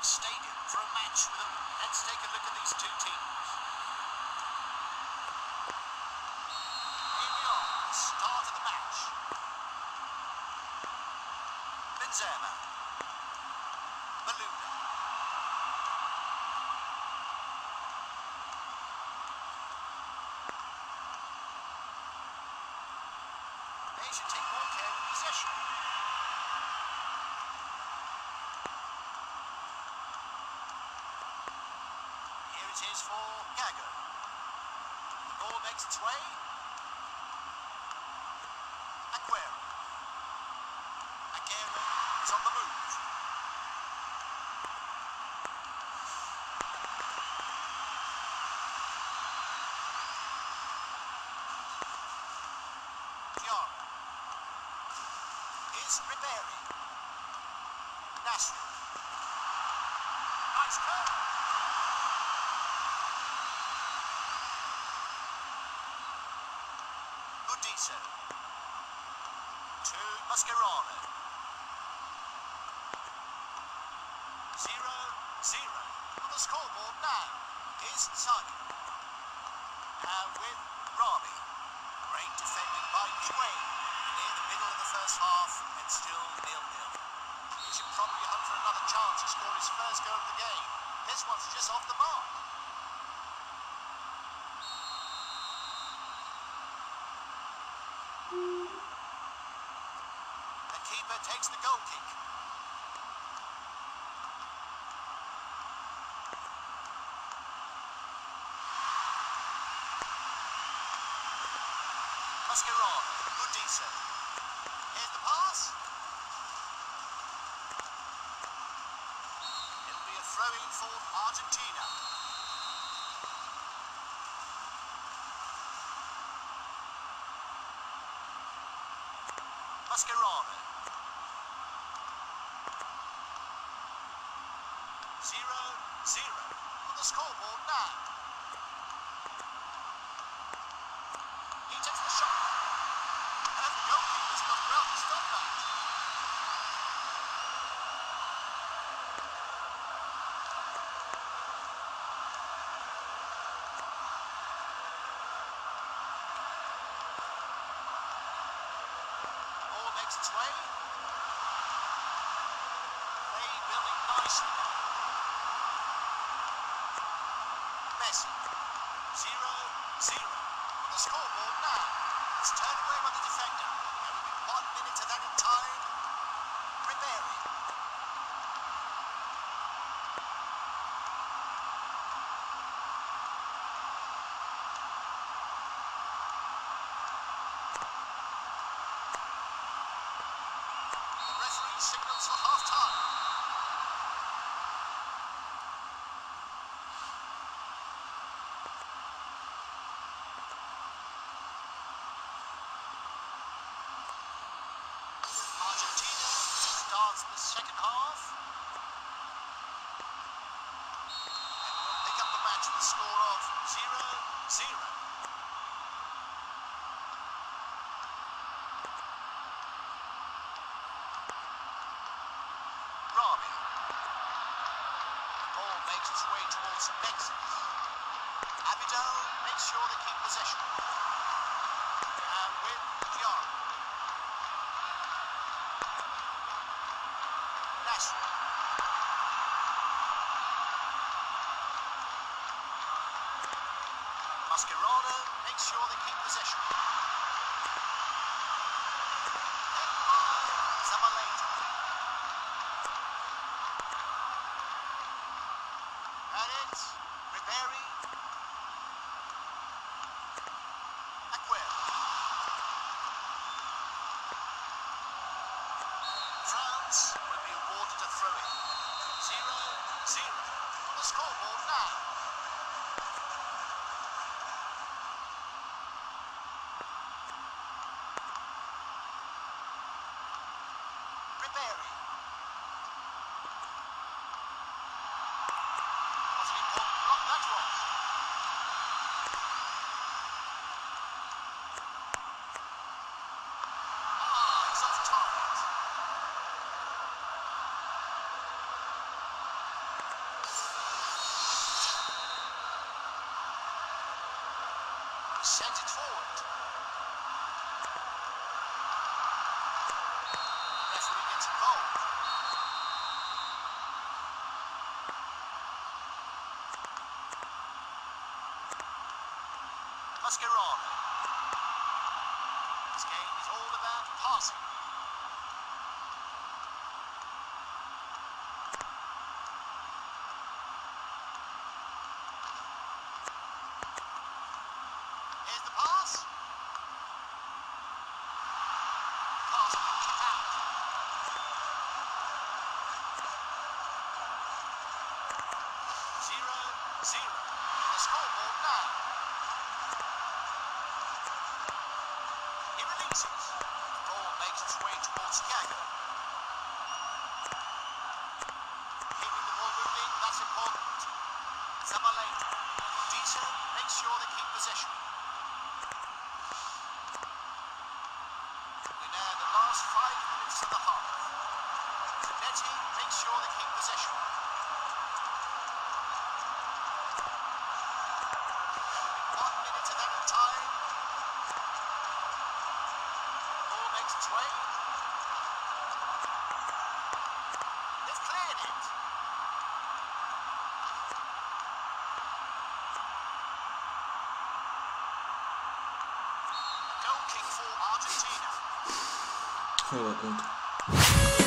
stadium for a match with them. Let's take a look at these two teams. Here we are, the start of the match. Benzema. Malouda. They should take more care of possession. Here it is for Gago. The ball makes its way. Aguero. Aguero is on the move. Diarra. Here's Ribéry. Nasri. Nice curve. Budiso. To Mascherano. 0-0 on the scoreboard now is Saga. And with Rami. Great defending by Higuain. Near the middle of the first half and still 0-0. He should probably hope for another chance to score his first goal of the game. This one's just off the mark. The keeper takes the goal kick. Mascherano, Budiso. Here's the pass. It'll be a throw-in for Argentina. Mascherano. 0-0 on the scoreboard now. He takes the shot. And the goalkeeper's got well to stop that. Ball makes its way. Play building nicely. Messi. 0-0 on the scoreboard now. It's turned away by the defender. There will be 1 minute of added time. Ribéry. The referee signals for half-time. Argentina starts the second half. And will pick up the match with a score of 0-0. Rami. The ball makes its way towards Nexus. Abidal makes sure they keep possession. And with Diarra. Nasri. Mascherano makes sure they keep possession. Then by Zabaleta. And it's Ribéry. Aguero. France will be awarded a throw-in. 0-0 on the scoreboard now. Ribéry. What an important block that was. He's off target. Sent it forward. Referee gets involved. Mascherano. This game is all about passing. Here's the pass. Pass out. 0-0. The scoreboard now. He releases. The ball makes its way towards Thiago. Keeping the ball moving, that's important. Zabaleta. Disa makes sure they keep possession. We're now in the last 5 minutes of the half. Zanetti makes sure they keep possession. 1 minute of that time. Ball makes its way. They've cleared it. Goal kick for Argentina. Filha da puta.